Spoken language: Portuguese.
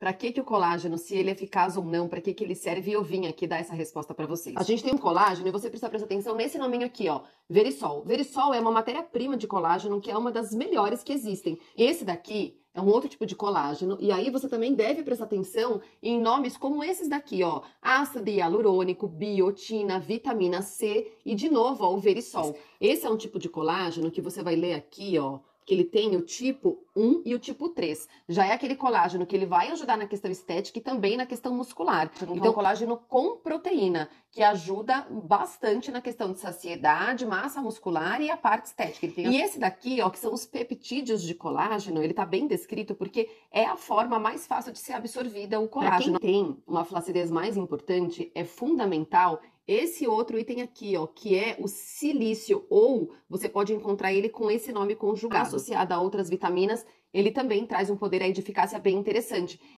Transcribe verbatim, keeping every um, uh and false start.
para que que o colágeno, se ele é eficaz ou não, para que que ele serve, e eu vim aqui dar essa resposta para vocês. A gente tem um colágeno e você precisa prestar atenção nesse nominho aqui, ó, Verisol. Verisol é uma matéria-prima de colágeno que é uma das melhores que existem. Esse daqui é um outro tipo de colágeno, e aí você também deve prestar atenção em nomes como esses daqui, ó, ácido hialurônico, biotina, vitamina C e, de novo, ó, o Verisol. Esse é um tipo de colágeno que você vai ler aqui, ó, que ele tem o tipo um e o tipo três. Já é aquele colágeno que ele vai ajudar na questão estética e também na questão muscular. Então, colágeno com proteína, que ajuda bastante na questão de saciedade, massa muscular e a parte estética. Tem... E esse daqui, ó, que são os peptídeos de colágeno, ele tá bem descrito porque é a forma mais fácil de ser absorvida o colágeno. Pra quem tem uma flacidez mais importante, é fundamental esse outro item aqui, ó, que é o silício, ou você pode encontrar ele com esse nome conjugado, associado a outras vitaminas. Ele também traz um poder aí de eficácia bem interessante.